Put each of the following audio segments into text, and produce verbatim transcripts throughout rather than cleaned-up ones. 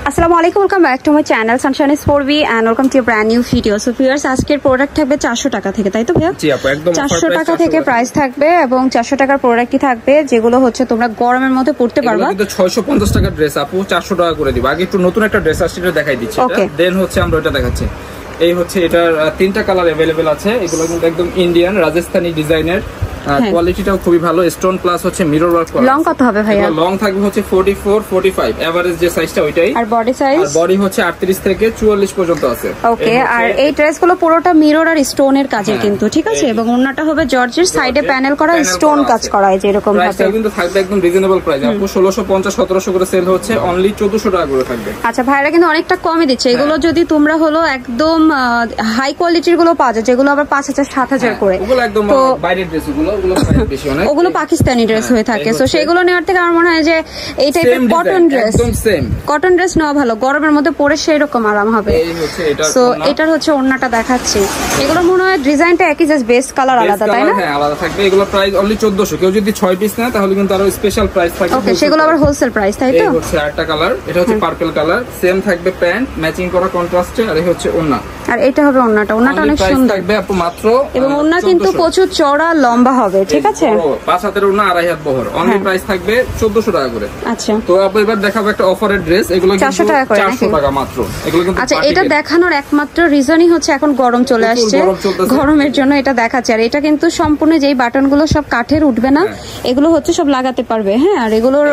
আসসালামু আলাইকুম, welcome back to my channel Sunshine স্পোর্টবি and welcome to brand new video. So viewers, আজকের product থাকবে চারশো টাকা থেকে, তাই তো ভাইয়া? জি আপু, একদম চারশো টাকা থেকে প্রাইস থাকবে এবং চারশো টাকার প্রোডাক্টই থাকবে যেগুলো হচ্ছে তোমরা গরমের মধ্যে পড়তে পারবা। কিন্তু ছয়শো পঞ্চাশ টাকার ড্রেস আপু চারশো টাকা করে দিব। আগে একটু নতুন একটা ড্রেস আসছে, এটা দেখাই দিচ্ছি, দেন হচ্ছে আমরা ওটা দেখাচ্ছি। এই হচ্ছে এটার তিনটা কালার अवेलेबल আছে। এগুলো কিন্তু একদম ইন্ডিয়ান রাজস্থানী ডিজাইনের, কোয়ালিটিটাও খুবই ভালো। স্টোন প্লাস হচ্ছে মিরর ওয়ার্ক করা। লং কত হবে ভাইয়া? লং থাকবে হচ্ছে চৌয়াল্লিশ পঁয়তাল্লিশ, এভারেজ যে সাইজটা ওইটাই। আর বডি সাইজ? আর বডি হচ্ছে আটত্রিশ থেকে চুয়াল্লিশ পর্যন্ত আছে। ওকে, আর এই ড্রেসগুলো পুরোটা মিরর আর স্টোনের কাজের কিন্তু, ঠিক আছে? এবং ওন্নাটা হবে জর্জের, সাইডে প্যানেল করা, স্টোন কাজ করা এই যে এরকম ভাবে। প্রাইসটা কিন্তু থাকবে একদম রিজনেবল প্রাইস। আপু ষোলোশো পঞ্চাশ সতেরোশো করে সেল হচ্ছে, অনলি চৌদ্দশো টাকা করে থাকবে। আচ্ছা, ভাইরা কিন্তু অনেকটা কমে দিচ্ছে। এগুলো যদি তোমরা হলো একদম হাই কোয়ালিটির গুলো পাওয়া যায়, যেগুলো আবার পাঁচ হাজার সাত হাজার করে, ওগুলো একদম বাইরের ড্রেস, ওগুলো ওগুলো বেশি ওগুলো পাকিস্তানি ড্রেস হয়ে থাকে। সো সেগুলো নেওয়ার থেকে আমার মনে হয় যে এই টাইপের কটন ড্রেস, একদম সেম কটন ড্রেস নেওয়া ভালো, গরমের মধ্যে পরে সেই রকম আরাম হবে। সো এটার হচ্ছে ওন্নাটা দেখাচ্ছি। এগুলো মনে হয় ডিজাইনটা একই, জাস্ট বেস কালার আলাদা, তাই না? হ্যাঁ, আলাদা থাকবে। এগুলো প্রাইস অনলি চৌদ্দশো। কেউ যদি ছয় পিস নেয় তাহলে কিন্তু আরো স্পেশাল প্রাইস থাকবে। ওকে, সেগুলো আবার হোলসেল প্রাইস, তাই তো? এই হচ্ছে আরেকটা কালার, এটা হচ্ছে পার্পল কালার, সেম থাকবে প্যান্ট ম্যাচিং করা কন্ট্রাস্টে, আর এই হচ্ছে ওন্না। আর এটা হবে ওন্নাটা, ওন্নাটা অনেক সুন্দর থাকবে আপু মাত্র। এবং ওন্না কিন্তু প্রচুর চওড়া লম্বা হবে, ঠিক আছে? পাঁচ হাতের ওন্না, আড়াই হাত বহর। অনলি প্রাইস থাকবে চৌদ্দশো টাকা করে। আচ্ছা, তো আপু এবার দেখাবো একটা অফারের ড্রেস। এগুলো কিন্তু চারশো টাকা মাত্র। এগুলো কিন্তু আচ্ছা, এটা দেখানোর একমাত্র রিজনই হচ্ছে এখন গরম চলে আসছে, গরমের জন্য এটা দেখাচ্ছে। আর এটা কিন্তু সম্পূর্ণ যেই বাটনগুলো সব কাঠের উঠবে না, এগুলো হচ্ছে সব লাগাতে পারবে। হ্যাঁ, আর এগুলোর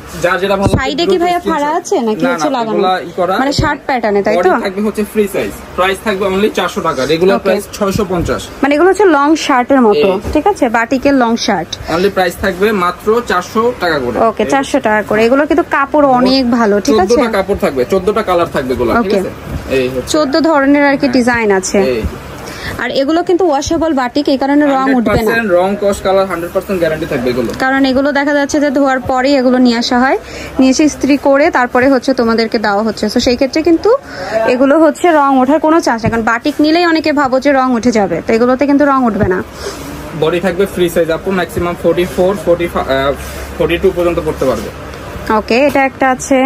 সাইডে কি ভাইয়া ফাড়া আছে নাকি হচ্ছে লাগানো, মানে শার্ট প্যাটার্নে, তাই তো? থাকবে হচ্ছে ফ্রি সাইজ। প্রাইস থাকবে অনলি চারশো টাকা, রেগুলার প্রাইস ছয়শো পঞ্চাশ। মানে এগুলো হচ্ছে লং শার্টের মতো, ঠিক আছে? বাটিকের লং শার্ট। অনলি প্রাইস থাকবে মাত্র চারশো টাকা করে। ওকে, চারশো টাকা করে। এগুলো কিন্তু কাপড় অনেক ভালো, ঠিক আছে? চৌদ্দটা কাপড় থাকবে, চৌদ্দটা কালার থাকবে এগুলো, ঠিক আছে? এই হচ্ছে চৌদ্দ ধরনের আর কি ডিজাইন আছে। আর এগুলো কিন্তু ওয়াশেবল বাটিক, এই কারণে রং উঠবে না। রং কস কালার একশো পার্সেন্ট গ্যারান্টি থাকবে এগুলো। কারণ এগুলো দেখা যাচ্ছে যে ধোয়ার পরেই এগুলো নিয়ে আসা হয়, নিয়ে এসে ইস্ত্রি করে তারপরে হচ্ছে তোমাদেরকে দেওয়া হচ্ছে। তো সেই ক্ষেত্রে কিন্তু এগুলো হচ্ছে রং ওঠার কোনো চান্স নেই। কারণ বাটিক নিলেই অনেকে ভাবো যে রং উঠে যাবে, তো এগুলোতে কিন্তু রং উঠবে না। বডি থাকবে ফ্রি সাইজ আপু, ম্যাক্সিমাম চৌয়াল্লিশ বত্রিশ পর্যন্ত পড়তে পারবে। ওকে, এটা একটা আছে।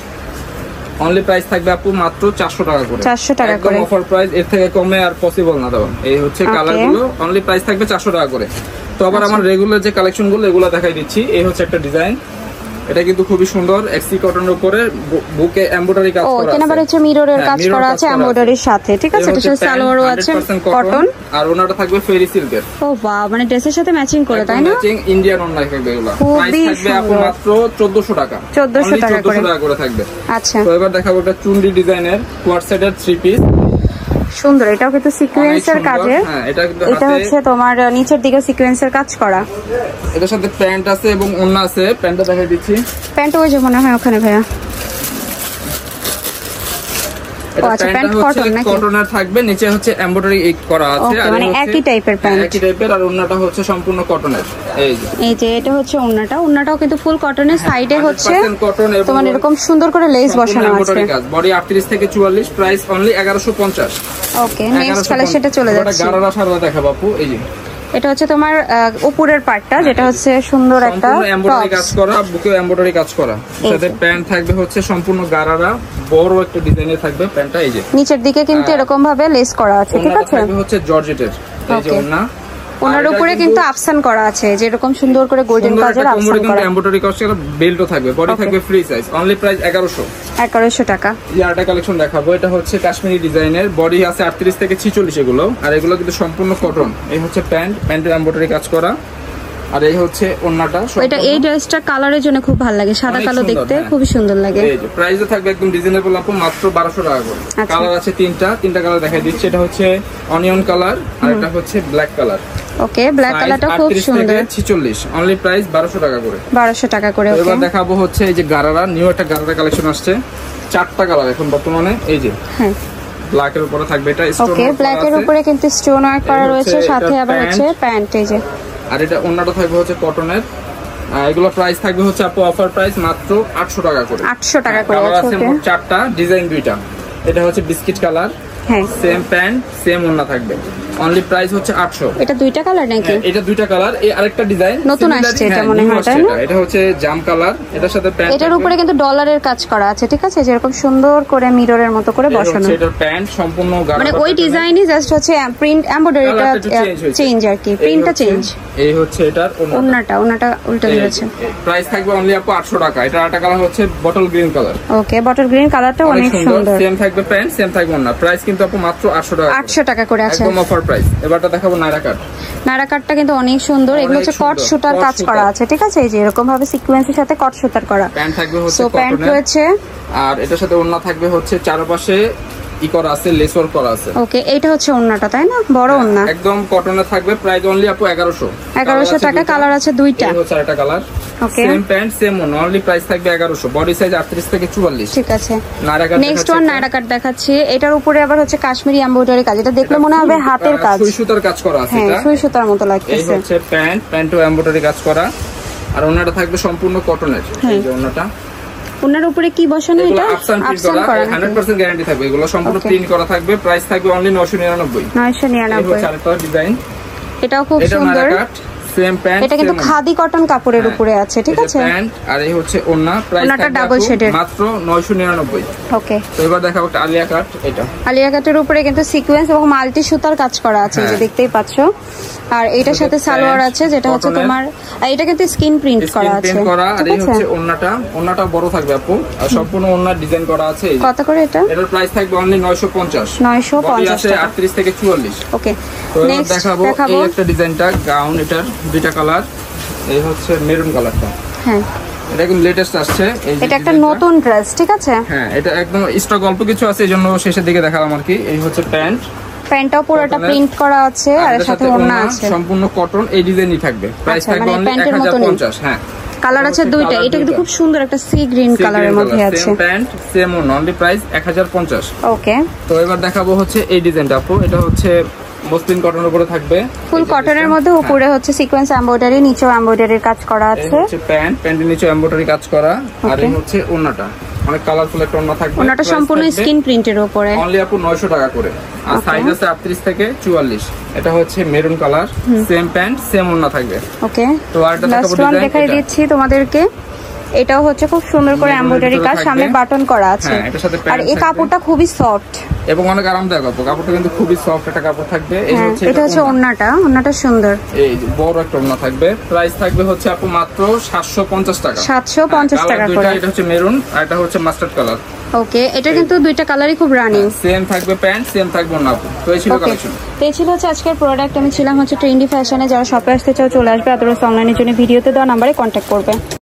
অনলি প্রাইস থাকবে আপু মাত্র চারশো টাকা করে। চারশো টাকা করে অফার প্রাইস, এর থেকে কমে আর পসিবল না দেওয়া। এই হচ্ছে কালারগুলো, অনলি প্রাইস থাকবে চারশো টাকা করে। তো আবার আমার রেগুলার যে কালেকশনগুলো এগুলো দেখাই দিচ্ছি। এই হচ্ছে একটা ডিজাইন, এটা কিন্তু খুবই সুন্দর, এক্সি কটনের উপরে বুকে এমব্রয়ডারি কাজ করা আছে। ও, এখানে আবার হচ্ছে মিররের কাজ করা আছে এমব্রয়ডারির সাথে, ঠিক আছে? এটা সালোয়ারও আছে কটন, আর ওনাটা থাকবে ফেরি সিল্কের। ও বাহ, মানে ড্রেসের সাথে ম্যাচিং করে, তাই না? ম্যাচিং ইন্ডিয়ান ওন্না থাকবে এগুলো। প্রাইস থাকবে আপু মাত্র চৌদ্দশো টাকা। চৌদ্দশো টাকা করে থাকবে। আচ্ছা, তো এবার দেখাবো একটা চুন্ডি ডিজাইনের কোয়াড সেটের থ্রি পিস। সুন্দর, এটাও কিন্তু সিকোয়েন্সের কাজে। হ্যাঁ, এটা কিন্তু এটা হচ্ছে তোমার নিচের দিকে সিকোয়েন্সের কাজ করা। এটার সাথে প্যান্ট আছে এবং ওন্না আছে। প্যান্টটা দেখাই দিচ্ছি। প্যান্ট ওই যে মনে হয় ওখানে ভাইয়া। আচ্ছা, প্যান্ট কটন নাকি? কটনের থাকবে, নিচে হচ্ছে এমব্রয়ডারি করা আছে। আর মানে একই টাইপের প্যান্ট, একই টাইপের। আর ওন্নাটা হচ্ছে সম্পূর্ণ কটনের। এই যে এই যে এটা হচ্ছে ওন্নাটা, ওন্নাটাও কিন্তু ফুল কটনের, সাইডে হচ্ছে তোমার এরকম সুন্দর করে লেস বসানো আছে। বডি আটত্রিশ থেকে চুয়াল্লিশ, প্রাইস অনলি এগারোশো পঞ্চাশ। ওকে, নেক্সট কালেকশনটা চলে যাচ্ছে। গারারা সারা দেখাবো আপু। এই যে এটা হচ্ছে তোমার উপরের পার্টটা, যেটা হচ্ছে সুন্দর একটা এমব্রয়ডারি কাজ করা, বুকে এমব্রয়ডারি কাজ করা। সাথে প্যান্ট থাকবে হচ্ছে সম্পূর্ণ গারারা, বড় একটা ডিজাইনের থাকবে প্যান্টটা। এই যে নিচের দিকে কিন্তু এরকম ভাবে লেস করা আছে, ঠিক আছে? হচ্ছে জর্জেটের। এই যে ওন্না, ওনার উপরে কিন্তু আফসান করা আছে, যে এরকম সুন্দর করে গোল্ডেন কাজের আফসান করা। এমব্রয়ডারি কাজ করা, বেল্টও থাকবে, বডি থাকবে ফ্রি সাইজ। অনলি প্রাইস এগারোশো এগারোশো টাকা। এই আরেকটা কালেকশন দেখাবো, এটা হচ্ছে কাশ্মীরি ডিজাইনের, বডি আছে আটত্রিশ থেকে ছিচল্লিশ এগুলো। আর এগুলো কিন্তু সম্পূর্ণ কটন। এই হচ্ছে প্যান্ট, প্যান্টের এমব্রয়ডারি কাজ করা। আর এই হচ্ছে ওন্নাটা। এটা এই ড্রেসটা কালারের জন্য খুব ভালো লাগে, সাদা কালো দেখতে খুব সুন্দর লাগে। এই যে প্রাইসও থাকবে একদম রিজনেবল আপু, মাত্র বারোশো টাকা করে। কালার আছে তিনটা, তিনটা কালার দেখাই দিচ্ছি। এটা হচ্ছে অনিয়ন কালার, আর এটা হচ্ছে ব্ল্যাক কালার। ওকে, ব্ল্যাক কালারটা খুব সুন্দর। ছিচল্লিশ, অনলি প্রাইস বারোশো টাকা করে। বারোশো টাকা করে। এবার দেখাবো হচ্ছে এই যে গারারা, নিউ একটা গারারা কালেকশন আসছে, চারটা কালার এখন বর্তমানে। এই যে হ্যাঁ, ব্ল্যাক এর উপরে থাকবে এটা স্টোন। ওকে, ব্ল্যাক এর উপরে কিন্তু স্টোন ওয়ার্ক করা রয়েছে, সাথে আবার হচ্ছে প্যান্ট। এই যে, আর এটা ওন্নাটা থাকবে হচ্ছে কটনের। এগুলো প্রাইস থাকবে হচ্ছে আপু অফার প্রাইস মাত্র আটশো টাকা করে। আটশো টাকা করে আছে মোট চারটা ডিজাইন, দুইটা। এটা হচ্ছে বিস্কিট কালার, হ্যাঁ সেম প্যান্ট সেম ওন্না থাকবে, অনলি প্রাইস হচ্ছে আটশো। এটা দুইটা কালার নাকি? এটা দুইটা কালার, এই আরেকটা ডিজাইন নতুন আসছে এটা মনে হয়, তাই না? এটা হচ্ছে জাম কালার, এটার সাথে প্যান্ট, এটার উপরে কিন্তু ডলারের কাজ করা আছে, ঠিক আছে, যেরকম সুন্দর করে মিররের মতো করে বসানো। এটার প্যান্ট সম্পূর্ণ মানে ওই ডিজাইনই জাস্ট হচ্ছে প্রিন্ট এমব্রয়ডারিটা চেঞ্জ আর কি, প্রিন্টটা চেঞ্জ। এই হচ্ছে এটার ওন্নাটা, ওন্নাটা উল্টো দিয়েছে। প্রাইস থাকবে অনলি আপু আটশো টাকা। এটা আরেকটা কালার হচ্ছে bottle green colour. Okay, bottle green কালারটা অনেক সুন্দর। সেম থাকবে প্যান্ট, সেম থাকবে ওন্না। প্রাইস কিন্তু আপু মাত্র আটশো টাকা, আটশো টাকা করে আছে, একদম অফার প্রাইস। এবারটা দেখাবো নায়রা কাট। নায়রা কাটটা কিন্তু অনেক সুন্দর, এগুলো হচ্ছে কট সুতার কাজ করা আছে, ঠিক আছে, এই যে এরকম ভাবে সিকোয়েন্সের সাথে কট সুতার করা। প্যান্ট থাকবে হচ্ছে কটনের, প্যান্ট রয়েছে, আর এটার সাথে ওন্না থাকবে হচ্ছে চারপাশে ই করা আছে, লেস ওয়ার্ক করা আছে। ওকে, এইটা হচ্ছে ওন্নাটা, তাই না? বড় ওন্না, একদম কটনে থাকবে। প্রাইস অনলি আপু এগারোশো এগারোশো টাকা। কালার আছে দুইটা, এই হচ্ছে আরেকটা colour. Okay, same pant same ওন্না, অনলি প্রাইস থাকবে এগারোশো। বডি সাইজ আটত্রিশ থেকে চুয়াল্লিশ, ঠিক আছে। Naira cut, next one Naira cut দেখাচ্ছি। এটার উপরে আবার হচ্ছে কাশ্মীরি এমব্রয়ডারি কাজ, এটা দেখলে মনে হবে হাতের কাজ, সুই সুতার কাজ করা আছে। হ্যাঁ, সুই সুতার মতো লাগছে। এই হচ্ছে প্যান্ট, প্যান্টও এমব্রয়ডারি কাজ করা, আর ওন্নাটা থাকবে সম্পূর্ণ কটনের। এই যে ওন্নাটা, ওনার উপরে কি বসানো? এটা আফসান প্রিন্ট করা, একশো পার্সেন্ট গ্যারান্টি থাকবে। এগুলো সম্পূর্ণ প্রিন্ট করা থাকবে। প্রাইস থাকবে অনলি নয়শো নিরানব্বই। নয়শো নিরানব্বই। এই হচ্ছে আরেকটা ডিজাইন, এটাও খুব সুন্দর। সেম প্যান্ট, এটা কিন্তু খাদি কটন কাপড়ের উপরে আছে, ঠিক আছে। প্যান্ট আর এই হচ্ছে ওন্না। প্রাইস ওন্নাটা ডাবল শেডের, মাত্র নয়শো নিরানব্বই। ওকে, তো এবার দেখাবো একটা আলিয়া কাট। এটা আলিয়া কাটের উপরে কিন্তু সিকোয়েন্স এবং মাল্টি সুতার কাজ করা আছে, যে দেখতেই পাচ্ছো। আর এটার সাথে সালোয়ার আছে, যেটা হচ্ছে তোমার, এটা কিন্তু স্কিন প্রিন্ট করা আছে। আর এই হচ্ছে ওন্নাটা, ওন্নাটা বড় থাকবে আপু, আর সম্পূর্ণ ওন্নার ডিজাইন করা আছে। কত করে এটা? এটার প্রাইস থাকবে অনলি নয়শো পঞ্চাশ। নয়শো পঞ্চাশ টাকা, আটত্রিশ থেকে চুয়াল্লিশ। ওকে, তো এবার দেখাবো এই একটা ডিজাইনটা, গাউন। এটার দুইটা কালার, এই হচ্ছে মেরুন কালারটা। হ্যাঁ, এটা একদম লেটেস্ট আসছে। এটা একটা নতুন ড্রেস, ঠিক আছে। হ্যাঁ, এটা একদম স্টক অল্প কিছু আছে, এইজন্য শেষের দিকে দেখালাম আর কি। এই হচ্ছে প্যান্ট, প্যান্টটাও পুরোটা প্রিন্ট করা আছে, আর এর সাথে ওড়না আছে, সম্পূর্ণ কটন। এই ডিজাইনই থাকবে। প্রাইস থাকবে অনলি এক হাজার পঞ্চাশ। হ্যাঁ, কালার আছে দুইটা। এটা কিন্তু খুব সুন্দর একটা সি গ্রিন কালারের মধ্যে আছে। সেম প্যান্ট সেম ওড়না, অনলি প্রাইস এক হাজার পঞ্চাশ। ওকে, তো এবার দেখাবো হচ্ছে এই ডিজাইনটা আপু। এটা হচ্ছে মসলিন কটনের উপরে থাকবে, ফুল কটনের মধ্যে। উপরে হচ্ছে সিকোয়েন্স এমব্রয়ডারি, নিচেও এমব্রয়ডারির কাজ করা আছে। এই হচ্ছে প্যান্ট, প্যান্টের নিচে এমব্রয়ডারি কাজ করা। আর এই হচ্ছে ওড়নাটা, অনেক কালারফুল একটা ওড়না থাকবে। ওড়নাটা সম্পূর্ণ স্কিন প্রিন্টের উপরে, অনলি আপু নয়শো টাকা করে। আর সাইজ আছে আটত্রিশ থেকে চুয়াল্লিশ। এটা হচ্ছে maroon colour, same pant same ওড়না থাকবে। ওকে, তো আরেকটা লাস্ট ওয়ান দেখাই দিচ্ছি তোমাদেরকে। এটাও হচ্ছে খুব সুন্দর করে এমব্রয়ডারি কাজ, সামনে বাটন করা আছে। আর এই কাপড়টা খুবই সফট এবং অনেক আরামদায়ক কাপড়। কাপড়টা কিন্তু খুবই সফট একটা কাপড় থাকবে। এই হচ্ছে এটা হচ্ছে ওড়নাটা, ওড়নাটা সুন্দর, এই যে বড় একটা ওড়না থাকবে। প্রাইস থাকবে হচ্ছে আপু মাত্র সাতশো পঞ্চাশ টাকা। সাতশো পঞ্চাশ টাকা করে। এটা হচ্ছে মেরুন, আর এটা হচ্ছে মাস্টার্ড কালার। ওকে, এটা কিন্তু দুইটা কালারই খুব রানিং। সেম থাকবে প্যান্ট, সেম থাকবে ওড়না। তো এই ছিল কালেকশন। এই ছিল হচ্ছে আজকের প্রোডাক্ট। আমি ছিলাম হচ্ছে ট্রেন্ডি ফ্যাশনে। যারা শপে আসতে চাও চলে আসবে, আদারওয়াইজ অনলাইনের জন্য ভিডিওতে দেওয়া নাম্বারে কন্ট্যাক্ট করবে।